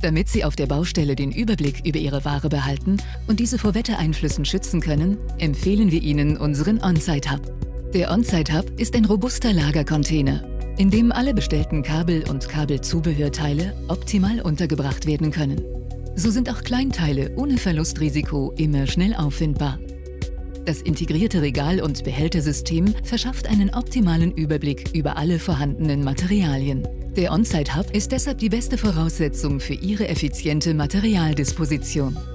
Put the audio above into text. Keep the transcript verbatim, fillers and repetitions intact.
Damit Sie auf der Baustelle den Überblick über Ihre Ware behalten und diese vor Wettereinflüssen schützen können, empfehlen wir Ihnen unseren On-Site Hub. Der On-Site Hub ist ein robuster Lagercontainer, in dem alle bestellten Kabel- und Kabelzubehörteile optimal untergebracht werden können. So sind auch Kleinteile ohne Verlustrisiko immer schnell auffindbar. Das integrierte Regal- und Behältersystem verschafft einen optimalen Überblick über alle vorhandenen Materialien. Der On-Site Hub ist deshalb die beste Voraussetzung für Ihre effiziente Materialdisposition.